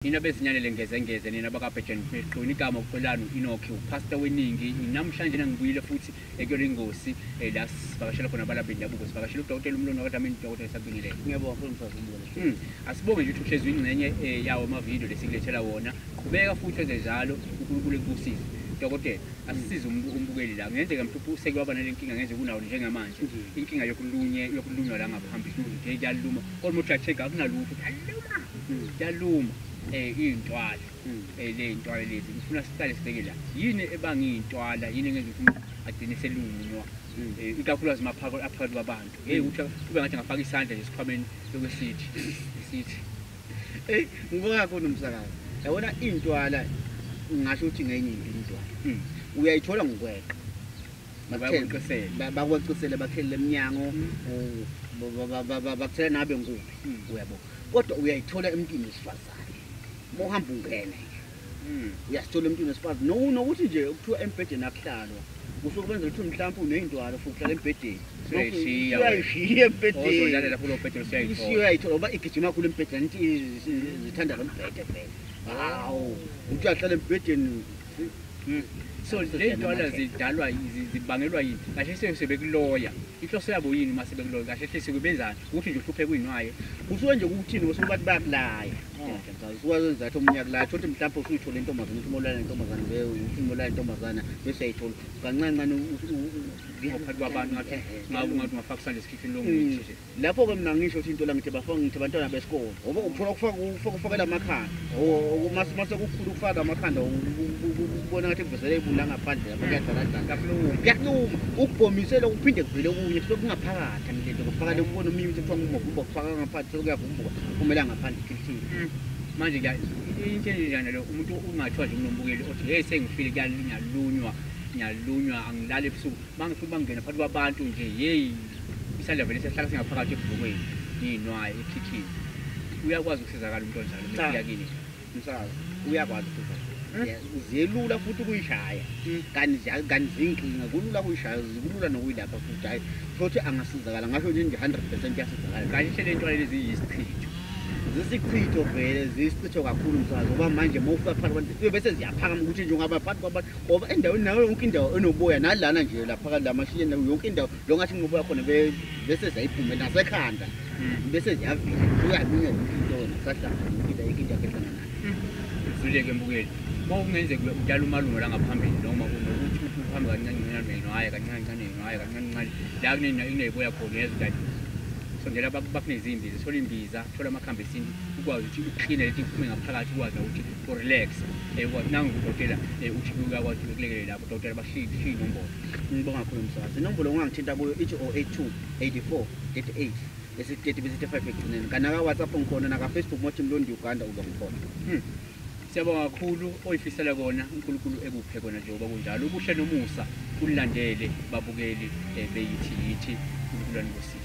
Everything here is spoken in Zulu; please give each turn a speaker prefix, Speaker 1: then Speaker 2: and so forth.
Speaker 1: Nina bezinyane ngeze nina bakaBejan Mthweni igama ukuqolana Enoch upastor weningi namhlanje nangibuyile futhi ekuyona ingosi la sivakashela khona abalaphi bendabuko sivakashela uDokotela uMlono kaDlamini uDokotela Sabingelele.
Speaker 2: Ngiyabonga mfundisi Mbonga.
Speaker 1: Asibonge nje ukuthi uhlezi ingcenye yawo amavideo lesilethela wona. Qhubeka futhi ezenzalo uNkulunkulu ekusize. Dokotela asisize umbukeli la ngenzeka mhluphu sekwaba nalenkinga ngenze kunawo njengamanje inkinga yokulunywa la ngaphambili nje yaluma almost check akunalutho yaluma intwala le intwala lezi ngifuna siqale sibheke la yini ebanga intwala yini ngenza ukuthi agcine selunywa ikakhulukazi maphakathi kwabantu ukuthi kube ngathi ngafaka isandla nje sikhwameni lokwesithi
Speaker 2: ngibonga kakhulu umsakazi yabona intwala ngisho ukuthi ngenye intwala uyayithola ngokweqa bakweqisele bakhele eminyango bakuthela nabe nguphi uyabo kodwa uyayithola emntwini wesifazane mohamba ungena uyasithola emntwini wesifazane nokuthi nje ukuthiwa embhedeni akuhlalwa usukwenza ukuthi mhlawumbe uneyintwala futhi uhlala embhedeni uyayishiya embhedeni
Speaker 1: ozodlalela futhi obhedeni
Speaker 2: usiyayithola uba igijima kakhulu embhedeni zithanda lo mbhede phela hawu uthi uyahlala embhedeni.
Speaker 1: So le ntwala zidalwa zibangelwa yini kahle sebekuloya inhloso yabo yini mase bekuloya kahle sekubenzana ukuthi nje uhluphe kuyinwaye
Speaker 2: usuke nje ukuthini bese bathi bayakulaya ukwazenza ukuthi omunye akulaya ukuthi mhlawumbe usuyithola intombazana ukuthi molala intombazana uthi molala intombazana bese ayithola kancancane
Speaker 1: phakathi kwabantu ngathi ngafaka isandla esikhifini lomuthi nje
Speaker 2: lapho ke mina ngisho ukuthi into la ngithi abantwana besikole ngoba uthola ukufakela amakhanda mase kukhulu ukufaka amakhanda ubona ngathi kuvesele ibula ngaphandle kuyadlala ukubhomisela ukuphinde kuvele okunye kusuke kungaphakathi ngilento kufaka lekubona umimi kuthiwa ngumuvumba kufaka ngaphandle sekuyavumbuka kumela ngaphandle ikhithini
Speaker 1: manje into enjani lo umuntu ungathiwa nje unombukeli othi hey sengifile ngiyalunywa angilale ebusuku mangifika bangena phakathi kwabantu nje hey isandla vele sehlala singaphakathi ebhukweni yinwaye ekhithini uyakwazi ukusizakala umuntu onjalo bese yakini
Speaker 2: msakazi uyakwazi ukuthi ziyelula futhi ukuyishaya kanti zinkinga kulula ukuyishaya zikulula nokuyilapha futhi hayi futhi angasizakala ngasho nje 100% yasizakala
Speaker 1: kahle le ntwala lezi yisichitho
Speaker 2: zisichitho vele zisichitho kakhulu msakazi ngoba manje mawufika phakathi kwabantu bese ziyaphakama ukuthi nje ungaba phakathi kwabantu ngoba endaweni nayo yonke indawo enoboya nalana nje lapha phakathi lamashiya yonke indawo lo ngathi ngoboya khona bese ziyiphume nasekhanda bese ziyavila uyalunywa into nasahlala inkinga kehlangana
Speaker 1: zuleke mbukeli mawungenzeka udala umalungu la ngaphambili noma kunokuthi uhambe kancane hayi kancane la kuneyeboya khona yezidadi sondela bakunezimbiza thola imbiza thola amakhambi esintu ukwazi ukuthi uqine lethi kuphume ngaphakathi ukwazi ukuthi relax ukwazi nangu udokotela uthi uyakwazi ukulekelela lapho udokotela bashiye inombolo.
Speaker 2: Ngibonga kakhulu msakazi inombolo ongangithinta kuyo ithi 082 84 38 bese 5 ekugcineni kanaka WhatsApp ngikhona naka Facebook mothi Mlondi Uganda uzongibona.
Speaker 1: Siyabonga kakhulu oyifisela kona uNkulunkulu ekuphe kona njengoba kunjalo ubuhle nomusa ulandele babukeli beyithi uNkulunkulu